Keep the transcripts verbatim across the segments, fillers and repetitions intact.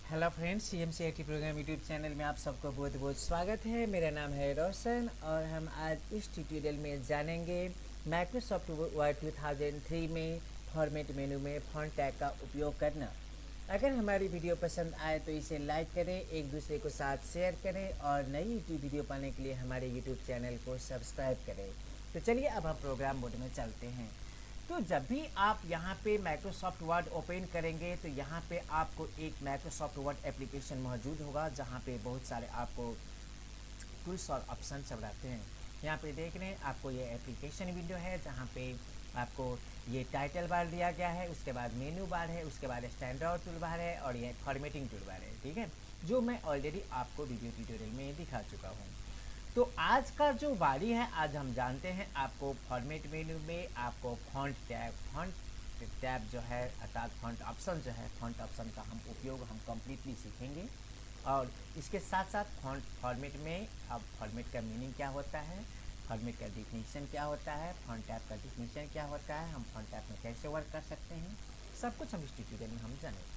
Hello friends, C M C I T program YouTube channel में आप सबको बहुत बहुत स्वागत है। मेरा नाम है रोशन और हम आज इस ट्यूटोरियल में जानेंगे Microsoft Word two thousand three में फॉर्मेट मेनू में फॉन्ट टैग का उपयोग करना। अगर हमारी वीडियो पसंद आए तो इसे लाइक करें, एक दूसरे को साथ शेयर करें और नई यूट्यूब वीडियो पाने के लिए हमारे यूट्यूब चैनल को सब्सक्राइब करें। तो चलिए अब हम प्रोग्राम मोड में चलते हैं। तो जब भी आप यहाँ पे माइक्रोसॉफ्ट वर्ड ओपन करेंगे तो यहाँ पे आपको एक माइक्रोसॉफ्ट वर्ड एप्लीकेशन मौजूद होगा जहाँ पे बहुत सारे आपको टूल्स और ऑप्शन सब रहते हैं। यहाँ पे देख रहे हैं आपको ये एप्लीकेशन विंडो है जहाँ पे आपको ये टाइटल बार दिया गया है, उसके बाद मेनू बार है, उसके बाद स्टैंडर्ड टूल बार है और ये फॉर्मेटिंग टूल बार है। ठीक है, जो मैं ऑलरेडी आपको वीडियो ट्यूटोरियल में दिखा चुका हूँ। तो आज का जो बारी है, आज हम जानते हैं आपको फॉर्मेट मेन्यू में आपको फॉन्ट टैब फॉन्ट टैब जो है अर्थात फॉन्ट ऑप्शन जो है फॉन्ट ऑप्शन का हम उपयोग हम कम्प्लीटली सीखेंगे। और इसके साथ साथ फॉन्ट फॉर्मेट में अब फॉर्मेट का मीनिंग क्या होता है, फॉर्मेट का डिफिनीशन क्या होता है, फॉन्ट टैब का डिफिनीशन क्या होता है, हम फॉन्ट टैब में कैसे वर्क कर सकते हैं, सब कुछ हम इस ट्यूटोरियल में हम जानेंगे।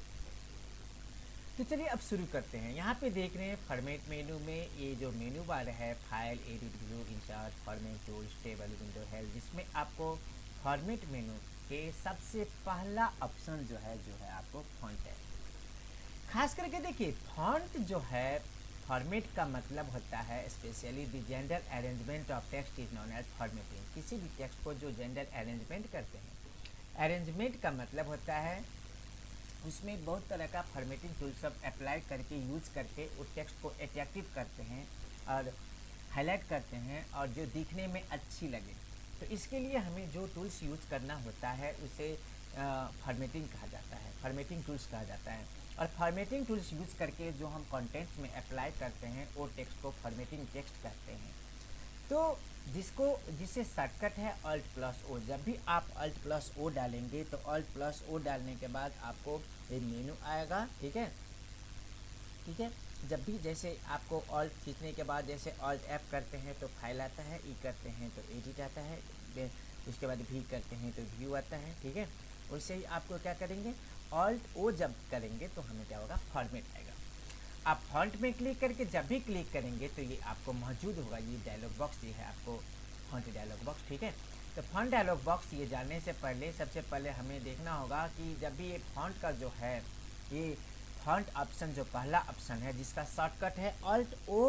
तो चलिए अब शुरू करते हैं। यहाँ पे देख रहे हैं फॉर्मेट मेनू में ये जो मेनू बार है, file, edit, view, insert, format tools, table, window है, जिसमें आपको फॉर्मेट मेनू के सबसे पहला ऑप्शन जो है जो है आपको फॉन्ट है। खास करके देखिए फॉन्ट जो है, फॉर्मेट का मतलब होता है specially the gender arrangement of text is known as formatting. किसी भी टेक्स्ट को जो जेंडर अरेंजमेंट करते हैं, अरेंजमेंट का मतलब होता है उसमें बहुत तरह का फॉर्मेटिंग टूल सब अप्लाई करके यूज करके उस टेक्स्ट को अट्रैक्टिव करते हैं और हाईलाइट करते हैं और जो दिखने में अच्छी लगे। तो इसके लिए हमें जो टूल्स यूज करना होता है उसे फॉर्मेटिंग कहा जाता है, फॉर्मेटिंग टूल्स कहा जाता है। और फॉर्मेटिंग टूल्स यूज करके जो हम कंटेंट्स में अप्लाई करते हैं वो टेक्स्ट को फॉर्मेटिंग टेक्स्ट कहते हैं। तो जिसको जिसे शॉर्टकट है अल्ट प्लस ओ। जब भी आप अल्ट प्लस ओ डालेंगे तो अल्ट प्लस ओ डालने के बाद आपको ये मेनू आएगा। ठीक है ठीक है जब भी जैसे आपको अल्ट खींचने के बाद जैसे अल्ट एफ करते हैं तो फाइल आता है, ई करते हैं तो एडिट आता है, उसके बाद भी करते हैं तो व्यू आता है। ठीक है, वैसे ही आपको क्या करेंगे, अल्ट ओ जब करेंगे तो हमें क्या होगा, फॉर्मेट आएगा। आप फॉन्ट में क्लिक करके जब भी क्लिक करेंगे तो ये आपको मौजूद होगा, ये डायलॉग बॉक्स, ये है आपको फॉन्ट डायलॉग बॉक्स। ठीक है, तो फॉन्ट डायलॉग बॉक्स ये जानने से पहले सबसे पहले हमें देखना होगा कि जब भी ये फॉन्ट का जो है, ये फॉन्ट ऑप्शन जो पहला ऑप्शन है जिसका शॉर्टकट है अल्ट ओ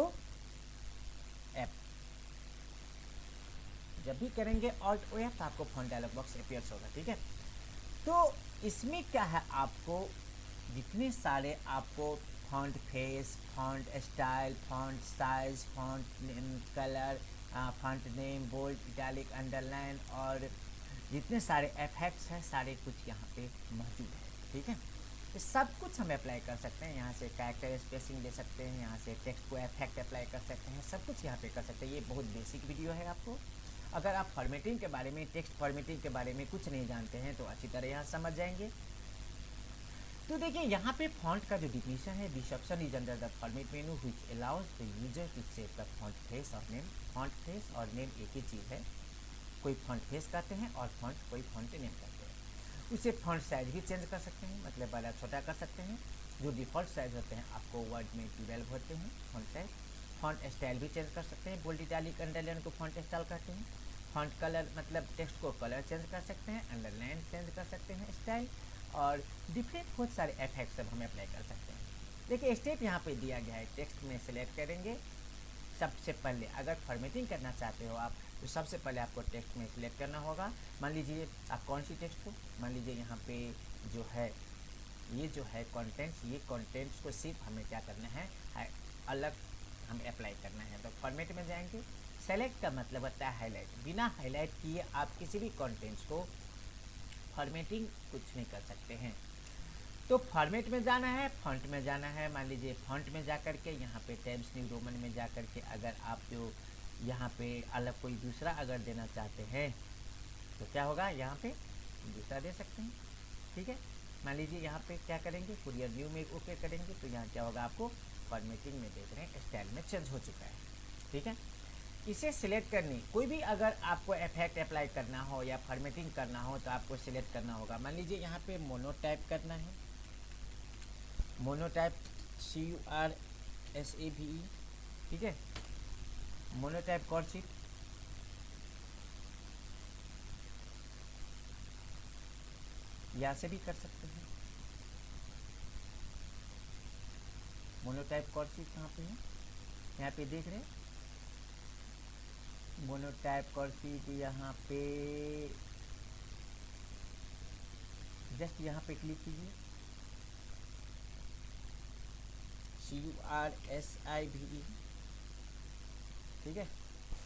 एफ, जब भी करेंगे अल्ट ओ एफ तो आपको फॉन्ट डायलॉग बॉक्स अपीयर्स होगा। ठीक है, तो इसमें क्या है, आपको जितने सारे आपको font face, font style, font size, font colour, font name, bold, italic, underline और जितने सारे इफेक्ट्स हैं सारे कुछ यहाँ पे मौजूद है। ठीक है, तो सब कुछ हम अप्लाई कर सकते हैं। यहाँ से कैरेक्टर स्पेसिंग ले सकते हैं, यहाँ से टेक्स्ट को इफेक्ट अप्लाई कर सकते हैं, सब कुछ यहाँ पे कर सकते हैं। ये बहुत बेसिक वीडियो है। आपको अगर आप फॉर्मेटिंग के बारे में, टेक्स्ट फॉर्मेटिंग के बारे में कुछ नहीं जानते हैं तो अच्छी तरह यहाँ समझ जाएंगे। तो देखिए यहाँ पे फॉन्ट का जो डिफिनीशन है, this option is under the format menu which allows the user to set the font face और नेम। फॉन्ट फेस और नेम एक ही चीज़ है, कोई फॉन्ट फेस कहते हैं और फॉन्ट कोई फॉन्ट नेम कहते हैं। उसे फॉन्ट साइज भी चेंज कर सकते हैं, मतलब बड़ा छोटा कर सकते हैं। जो डिफ़ॉल्ट साइज होते हैं आपको वर्ड में ट्वेल्व होते हैं फॉन्ट साइज। फॉन्ट स्टाइल भी चेंज कर सकते हैं, बोल्ड, इटैलिक, अंडरलाइन को फॉन्ट स्टाइल कहते हैं। फॉन्ट कलर मतलब टेक्स्ट को कलर चेंज कर सकते हैं, अंडरलाइन चेंज कर सकते हैं, स्टाइल और डिफरेंट बहुत सारे इफेक्ट सब हम अप्लाई कर सकते हैं। देखिए स्टेप यहाँ पे दिया गया है, टेक्स्ट में सेलेक्ट करेंगे। सबसे पहले अगर फॉर्मेटिंग करना चाहते हो आप तो सबसे पहले आपको टेक्स्ट में सिलेक्ट करना होगा। मान लीजिए आप कौन सी टेक्स्ट को, मान लीजिए यहाँ पे जो है ये जो है कंटेंट्स, ये कंटेंट्स को सिर्फ हमें क्या करना है, अलग हम अप्लाई करना है। तो फॉर्मेट में जाएंगे, सेलेक्ट का मतलब होता है हाईलाइट। बिना हाईलाइट किए आप किसी भी कंटेंट्स को फॉर्मेटिंग कुछ नहीं कर सकते हैं। तो फॉर्मेट में जाना है, फॉन्ट में जाना है। मान लीजिए फॉन्ट में जा कर के यहाँ पे टाइम्स न्यू रोमन में जा कर के अगर आप जो यहाँ पे अलग कोई दूसरा अगर देना चाहते हैं तो क्या होगा, यहाँ पे दूसरा दे सकते हैं। ठीक है, मान लीजिए यहाँ पे क्या करेंगे, कुरियर व्यू में ओके करेंगे तो यहाँ क्या होगा, आपको फॉर्मेटिंग में देख रहे हैं स्टाइल में चेंज हो चुका है। ठीक है, इसे सिलेक्ट करनी, कोई भी अगर आपको इफेक्ट अप्लाई करना हो या फॉर्मेटिंग करना हो तो आपको सिलेक्ट करना होगा। मान लीजिए यहाँ पे मोनो टाइप करना है, Monotype, C U R S A B E, ठीक है, मोनोटाइप कॉर्डशीट, यहाँ से भी कर सकते हैं। मोनोटाइप कॉर्डशीट कहाँ पे है, यहाँ पे देख रहे हैं, मोनोटाइप कॉर्डशीट यहाँ पे, जस्ट यहाँ पे क्लिक कीजिए, C U R S I B E, ठीक है।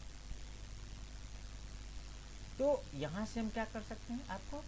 तो यहाँ से हम क्या कर सकते हैं, आपको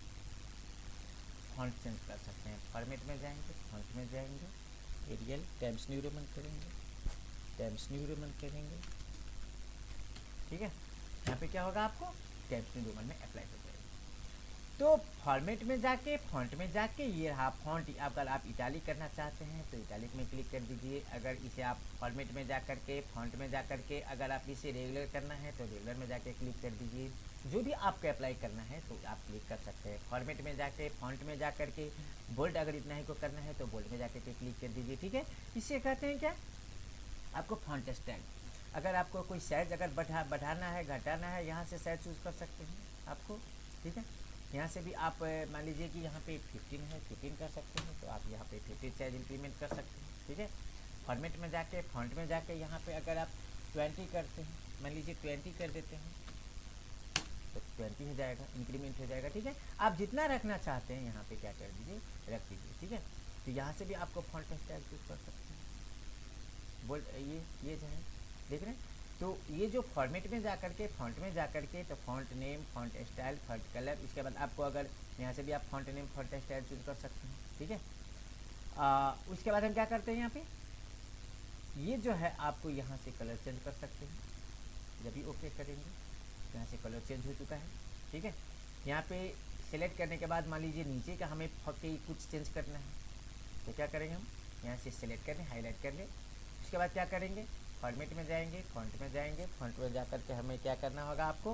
फॉन्ट चेंज कर सकते हैं। फॉर्मेट में जाएंगे, फॉन्ट में जाएंगे, एरियल टाइम्स न्यू रोमन करेंगे, टाइम्स न्यू रोमन करेंगे, ठीक है। यहाँ पे क्या होगा, आपको टाइम्स न्यू रोमन में अप्लाई हो जाएगा। तो फॉर्मेट में जाके, फॉन्ट में जाके, ये रहा फॉन्ट। अगर आप इटालिक करना चाहते हैं तो इटालिक में क्लिक कर दीजिए। अगर इसे आप फॉर्मेट में जा कर के, फॉन्ट में जा कर के, अगर आप इसे रेगुलर करना है तो रेगुलर में जाके क्लिक कर दीजिए। जो भी आपको अप्लाई करना है तो आप क्लिक कर सकते हैं। फॉर्मेट में जाके, फॉन्ट में जा कर के, बोल्ड अगर इतना ही को करना है तो बोल्ड में जाकर के क्लिक कर दीजिए, ठीक है। इसे कहते हैं क्या, आपको फॉन्ट स्टाइल। अगर आपको कोई साइज अगर बढ़ा बढ़ाना है, घटाना है, यहाँ से साइज चूज कर सकते हैं आपको, ठीक है। यहाँ से भी आप मान लीजिए कि यहाँ पे फिफ्टीन है, फिफ्टीन कर सकते हैं, तो आप यहाँ पे फिफ्टीन साइज इंप्लीमेंट कर सकते हैं, ठीक है। फॉर्मेट में जाके, फॉन्ट में जाके, यहाँ पे अगर आप ट्वेंटी करते हैं, मान लीजिए ट्वेंटी कर देते हैं तो ट्वेंटी हो जाएगा, इंक्रीमेंट हो जाएगा, ठीक है। आप जितना रखना चाहते हैं यहाँ पे क्या कर दीजिए, रख दीजिए, ठीक है। तो यहाँ से भी आपको फॉन्ट स्टाइल चूज कर सकते हैं। बोल ये ये जो है देख रहे हैं, तो ये जो फॉर्मेट में जा कर के, फॉन्ट में जा कर के, तो font name, font style, font colour, इसके बाद आपको अगर यहाँ से भी आप font name, font style choose कर सकते हैं, ठीक है। आ, उसके बाद हम क्या करते हैं, यहाँ पे ये जो है आपको यहाँ से कलर चेंज कर सकते हैं। जब भी ओके करेंगे यहाँ से कलर चेंज हो चुका है, ठीक है। यहाँ पे सिलेक्ट करने के बाद मान लीजिए नीचे का हमें फके कुछ चेंज करना है, तो क्या करेंगे, हम यहाँ से सिलेक्ट कर लें, हाईलाइट कर लें। उसके बाद क्या करेंगे, फॉर्मेट में जाएंगे, फॉन्ट में जाएंगे, फॉन्ट में जा करके हमें क्या करना होगा, आपको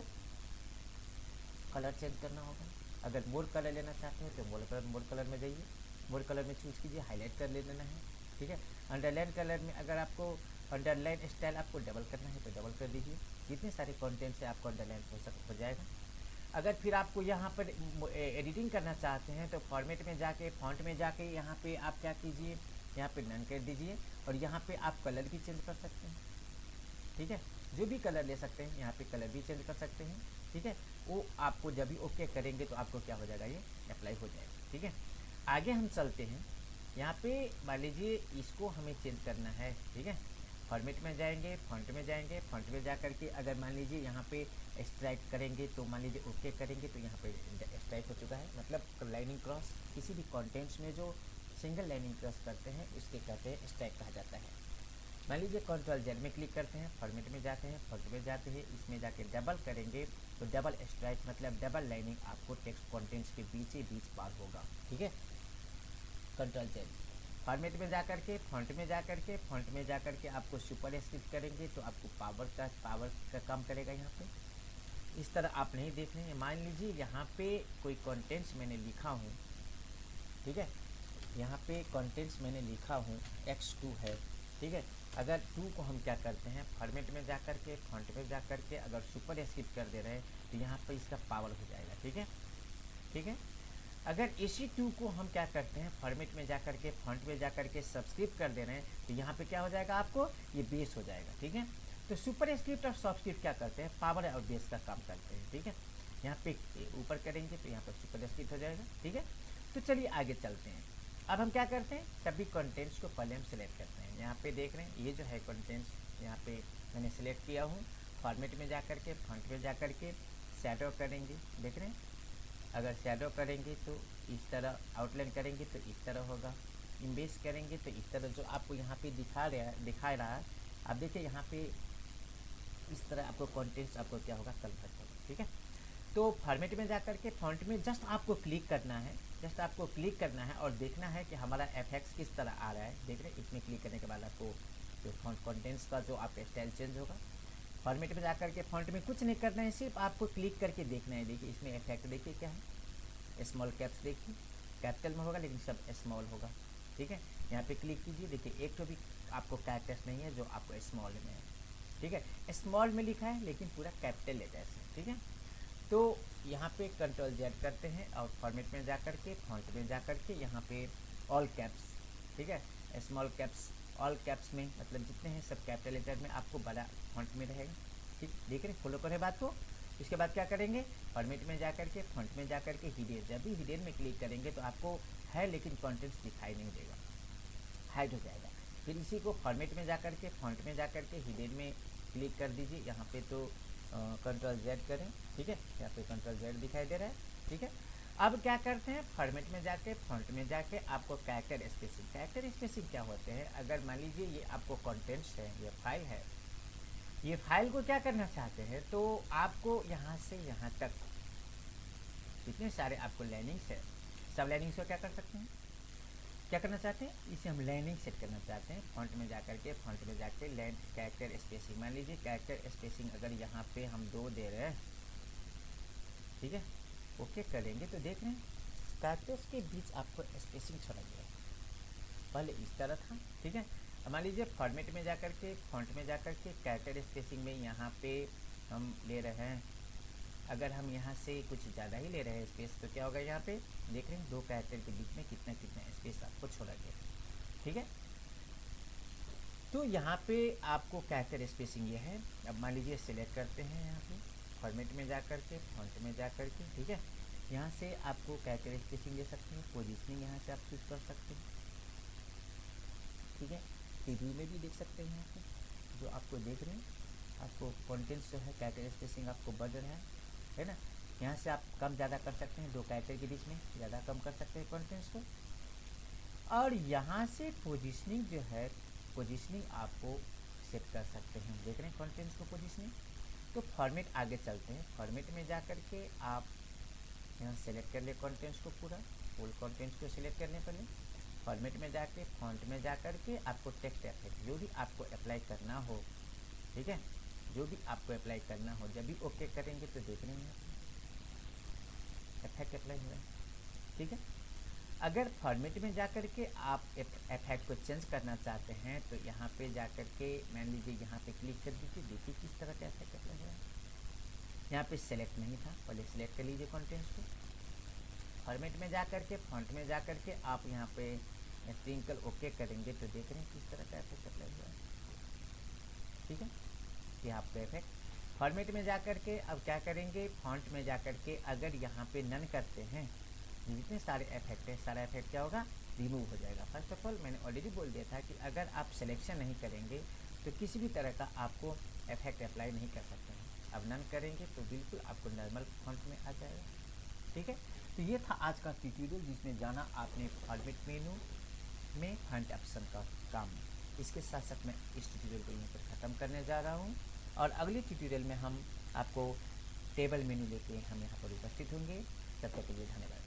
कलर चेंज करना होगा। अगर मोर कलर लेना चाहते हैं तो मोर कलर, मोर कलर में जाइए, मोर कलर में चूज कीजिए, हाईलाइट कर ले लेना है, ठीक है। अंडरलाइन कलर में अगर आपको अंडरलाइन स्टाइल आपको डबल करना है तो डबल कर दीजिए। जितने सारे कंटेंट से आपको अंडरलाइन हो सक हो जाएगा। अगर फिर आपको यहाँ पर एडिटिंग करना चाहते हैं तो फॉर्मेट में जाके, फॉन्ट में जाके, यहाँ पे आप क्या कीजिए, यहाँ पे नन कर दीजिए और यहाँ पे आप कलर भी चेंज कर सकते हैं, ठीक है। जो भी कलर ले सकते हैं, यहाँ पे कलर भी चेंज कर सकते हैं, ठीक है। वो आपको जब भी ओके करेंगे तो आपको क्या हो जाएगा, ये अप्लाई हो जाएगा, ठीक है। आगे हम चलते हैं, यहाँ पे मान लीजिए इसको हमें चेंज करना है, ठीक है। फॉर्मेट में जाएंगे, फॉन्ट में जाएंगे, फॉन्ट में जा करके अगर मान लीजिए यहाँ पे स्ट्राइक करेंगे तो मान लीजिए ओके करेंगे तो यहाँ पे स्ट्राइक हो चुका है, मतलब लाइनिंग क्रॉस। किसी भी कंटेंट्स में जो सिंगल लाइनिंग क्रॉस करते हैं उसके कहते हैं स्ट्राइक कहा जाता है। मान लीजिए कंट्रोल जेड में क्लिक करते हैं, फॉर्मेट में जाते हैं, फॉन्ट में जाते हैं, इसमें जाके डबल करेंगे तो डबल स्ट्राइक मतलब डबल लाइनिंग आपको टेक्स्ट कंटेंट्स के बीच बीच पार होगा, ठीक है। कंट्रोल जेड, फॉर्मेट में जा करके, फॉन्ट में जा करके, फॉन्ट में जा करके आपको सुपर स्क्रिप्ट करेंगे तो आपको पावर का पावर का काम करेगा। यहाँ पे इस तरह आप नहीं देख रहे हैं, मान लीजिए यहाँ पे कोई कंटेंट्स मैंने लिखा हूँ, ठीक है। यहाँ पे कंटेंट्स मैंने लिखा हूँ एक्स टू है, ठीक है। अगर टू को हम क्या करते हैं, फॉर्मेट में जा करके, फॉन्ट में जा करके अगर सुपर स्क्रिप्ट कर दे रहे हैं तो यहाँ पे इसका पावर हो जाएगा, ठीक है, ठीक है। अगर इसी टू को हम क्या करते हैं, फॉर्मेट में जा करके, फॉन्ट में जा करके सब्सक्रिप्ट कर दे रहे हैं तो यहाँ पे क्या हो जाएगा, आपको ये बेस हो जाएगा, ठीक है। तो सुपर स्क्रिप्ट और सब्सक्रिप्ट क्या करते हैं, पावर और बेस का काम करते हैं, ठीक है। यहाँ पे ऊपर करेंगे तो यहाँ पर सुपर स्क्रिप्ट हो जाएगा, ठीक है। तो चलिए आगे चलते हैं। अब हम क्या करते हैं, सभी कंटेंट्स को पहले हम सिलेक्ट करते हैं। यहाँ पे देख रहे हैं ये जो है कंटेंट्स, यहाँ पे मैंने सिलेक्ट किया हूँ। फॉर्मेट में जा करके, फॉन्ट में जा करके शैडो करेंगे, देख रहे हैं। अगर शैडो करेंगे तो इस तरह, आउटलाइन करेंगे तो इस तरह होगा, इम्बेस करेंगे तो इस तरह जो आपको यहाँ पे दिखा रहा है दिखा रहा है आप देखिए यहाँ पे इस तरह आपको कंटेंट्स आपको क्या होगा, कन्वर्ट होगा, ठीक है। तो फॉर्मेट में जा करके, फॉन्ट में जस्ट आपको क्लिक करना है, जस्ट आपको क्लिक करना है और देखना है कि हमारा एफेक्ट्स किस तरह आ रहा है, देख रहे हैं। इसमें क्लिक करने के बाद आपको जो फॉन्ट कंटेंट्स का जो आपका स्टाइल चेंज होगा। फॉर्मेट में जाकर के फॉन्ट में कुछ नहीं करना है, सिर्फ आपको क्लिक करके देखना है। देखिए इसमें इफेक्ट देखिए क्या है, स्मॉल कैप्स देखिए, कैपिटल में होगा लेकिन सब स्मॉल होगा, ठीक है। यहाँ पे क्लिक कीजिए। देखिए एक तो भी आपको कैरेक्टर्स नहीं है जो आपको स्मॉल में है, ठीक है। स्मॉल में लिखा है लेकिन पूरा कैपिटल लेटर्स है, ठीक है। तो यहाँ पे कंट्रोल जेड करते हैं और फॉर्मेट में जा कर के फॉन्ट में जा कर के यहाँ पे ऑल कैप्स, ठीक है, स्मॉल कैप्स ऑल कैप्स में मतलब जितने हैं सब कैपिटल लेटर में आपको बड़ा फॉन्ट में रहेगा, ठीक। देख रहे फॉलो करें बात को। इसके बाद क्या करेंगे, फॉर्मेट में जा कर के फॉन्ट में जा कर के हिडन, जब भी हिडन में क्लिक करेंगे तो आपको है लेकिन कंटेंट्स दिखाई नहीं देगा, हाइड हो जाएगा। फिर इसी को फॉर्मेट में जा कर के फॉन्ट में जा कर के हिडन में क्लिक कर दीजिए। यहाँ पे तो कंट्रोल जेड करें, ठीक है, यहाँ पे कंट्रोल जेड दिखाई दे रहा है, ठीक है। अब क्या करते हैं, फॉर्मेट में जाके फॉन्ट में जाके आपको कैरेक्टर स्पेसिंग, कैरेक्टर स्पेसिंग क्या होते हैं, अगर मान लीजिए ये आपको कंटेंट्स है, ये फाइल है, ये फाइल को क्या करना चाहते हैं तो आपको यहाँ से यहाँ तक इतने सारे आपको लाइनिंग्स है, सब लाइनिंग्स को क्या कर सकते हैं, क्या करना चाहते हैं, इसे हम लाइनिंग सेट करना चाहते हैं। फॉन्ट में जा कर के फॉन्ट में जाके लेंथ कैरेक्टर स्पेसिंग, मान लीजिए कैरेक्टर स्पेसिंग अगर यहाँ पे हम दो दे रहे हैं, ठीक है, ओके करेंगे तो देख रहे हैं कैरेक्टर्स के बीच आपको स्पेसिंग छोड़ा गया है, पहले इस तरह था, ठीक है। मान लीजिए फॉर्मेट में जा कर के फॉन्ट में जा कर के कैरेक्टर स्पेसिंग में यहाँ पे हम ले रहे हैं, अगर हम यहाँ से कुछ ज़्यादा ही ले रहे हैं स्पेस तो क्या होगा, यहाँ पे देख रहे हैं दो कैरेक्टर के बीच में कितना कितना स्पेस आपको छोड़ा गया, ठीक है। तो यहाँ पे आपको कैरेक्टर स्पेसिंग ये है। अब मान लीजिए सिलेक्ट करते हैं यहाँ पे फॉर्मेट में जा कर के फॉन्ट में जा कर के, ठीक है, यहाँ से आपको कैरेक्टर स्पेसिंग दे सकते हैं, पोजीशनिंग यहाँ से आप चूज कर सकते हैं, ठीक है। प्रीव्यू में भी देख सकते हैं यहाँ पे जो आपको देख रहे हैं, आपको कंटेंट्स जो है कैरेक्टर स्पेसिंग आपको बढ़ रहा है, है ना। यहाँ से आप कम ज़्यादा कर सकते हैं, दो कैरेक्टर के बीच में ज़्यादा कम कर सकते हैं कंटेंट्स को। और यहाँ से पोजीशनिंग जो है, पोजीशनिंग आपको सेट कर सकते हैं, देख रहे हैं कंटेंट्स को पोजीशनिंग। तो फॉर्मेट आगे चलते हैं, फॉर्मेट में जा कर के आप यहाँ सेलेक्ट कर ले कंटेंट्स को, पूरा फुल कंटेंट्स को सिलेक्ट करने पहले फॉर्मेट में जाके फॉन्ट में जा कर के आपको टेक्स्ट इफेक्ट जो भी आपको अप्लाई करना हो, ठीक है, जो भी आपको अप्लाई करना हो, जब भी ओके करेंगे तो देख रहे हैं इफेक्ट अप्लाई हो रहा है, ठीक है। अगर फॉर्मेट में जा कर के आप इफेक्ट को चेंज करना चाहते हैं तो यहाँ पे जा कर के मान लीजिए यहाँ पे क्लिक कर दीजिए, देखिए किस तरह का इफेक्ट अप्लाई हो रहा है। यहाँ पे सेलेक्ट नहीं था, पहले सिलेक्ट कर लीजिए कंटेंट्स को, फॉर्मेट में जा कर के फॉन्ट में जा कर के आप यहाँ पे ट्विंकल ओके करेंगे तो देख रहे हैं किस तरह का इफेक्ट अप्लाई हुआ है, ठीक है। ये आपका इफेक्ट फॉर्मेट में जा कर के अब क्या करेंगे, फॉन्ट में जा कर के अगर यहाँ पे नन करते हैं, जितने सारे इफेक्ट है सारा इफेक्ट क्या होगा, रिमूव हो जाएगा। फर्स्ट ऑफ ऑल मैंने ऑलरेडी बोल दिया था कि अगर आप सिलेक्शन नहीं करेंगे तो किसी भी तरह का आपको इफेक्ट अप्लाई नहीं कर सकते हैं। अब नन करेंगे तो बिल्कुल आपको नॉर्मल फॉन्ट में आ जाएगा, ठीक है। तो ये था आज का ट्यूटोरियल जिसमें जाना आपने फॉर्मेट मेनू में फॉन्ट ऑप्शन का काम। इसके साथ साथ मैं इस ट्यूटोरियल को यहीं पर ख़त्म करने जा रहा हूँ और अगले ट्यूटोरियल में हम आपको टेबल मेनू लेके हम यहाँ पर उपस्थित होंगे। तब तक के लिए धन्यवाद।